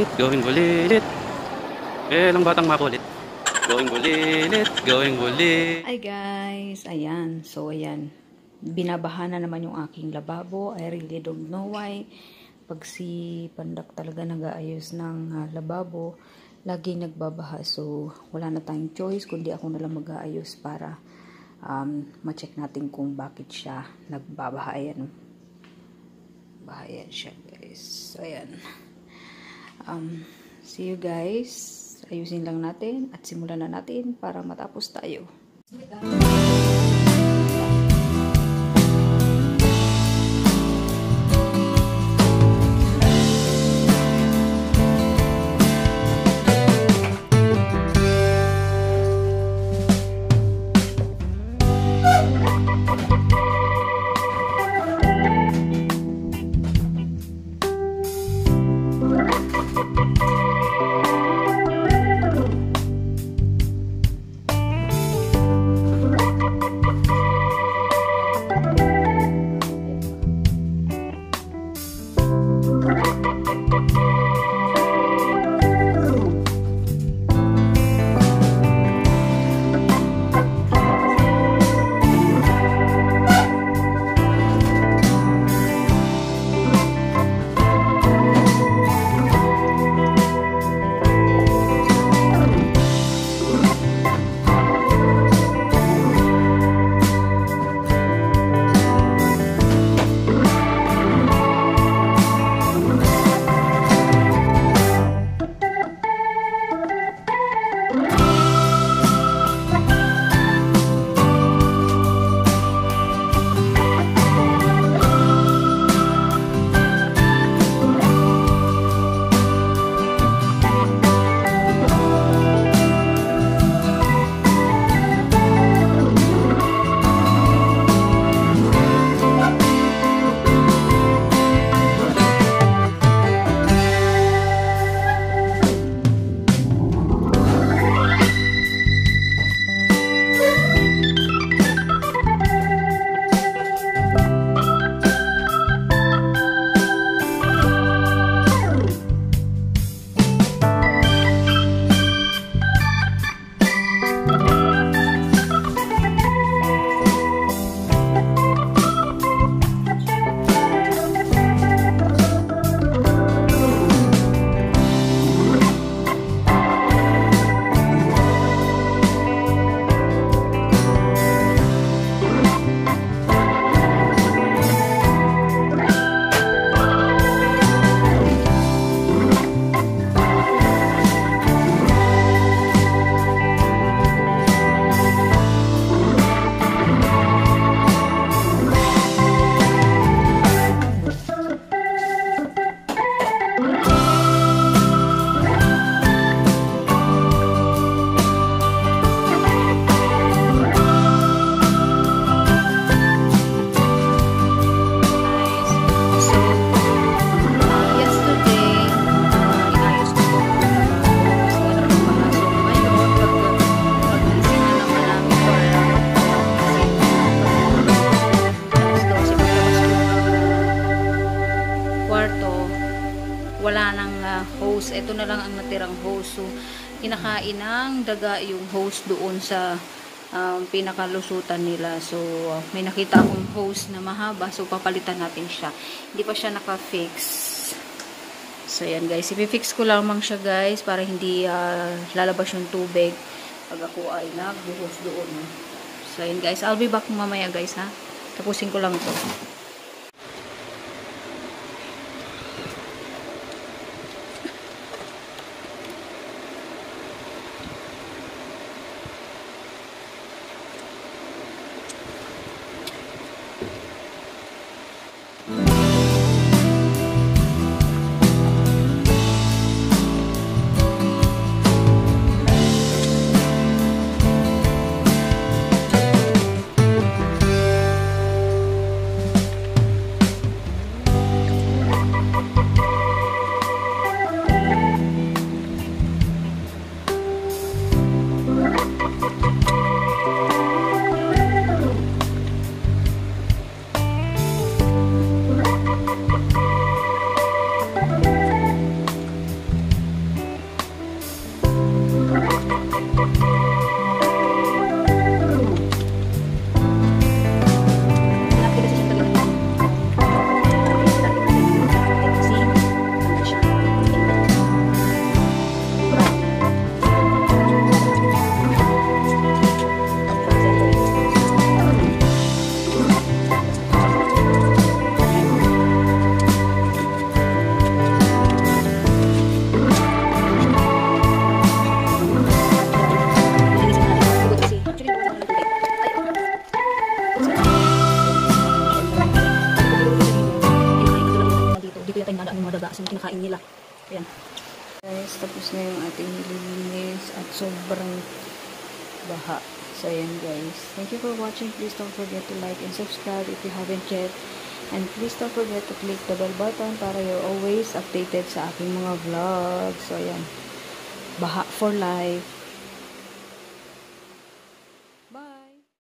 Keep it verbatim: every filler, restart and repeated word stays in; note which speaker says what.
Speaker 1: bulilit, going bulilit. Eh, lang batang makulit. Going bulilit, going bulilit.
Speaker 2: Hi guys, ayan. So ayan, binabaha na naman yung aking lababo. I really don't know why. Pag si Pandak talaga nag-aayos ng uh, lababo, lagi nagbabaha. So wala na tayong choice, kundi ako na lang mag-aayos para um, ma-check natin kung bakit siya nagbabaha. Ayan. Bahayan siya guys. So ayan. Um, see you guys. Ayusin lang natin at simulan na natin para matapos tayo. Wala nang uh, hose. Ito na lang ang natirang hose. So, kinakain ng daga yung hose doon sa um, pinakalusutan nila. So, uh, may nakita akong hose na mahaba. So, papalitan natin siya. Hindi pa siya naka-fix. So, yan guys. Ipifix ko lamang siya guys para hindi uh, lalabas yung tubig pag ako ay nag-hose doon. So, yan guys. I'll be back mamaya guys ha. Tapusin ko lang ito. Ayan. Guys, tapos na yung ating nililinis at sobrang baha. So, ayan guys. Thank you for watching. Please don't forget to like and subscribe if you haven't yet. And please don't forget to click the bell button para you're always updated sa aking mga vlogs. So, ayan. Baha for life.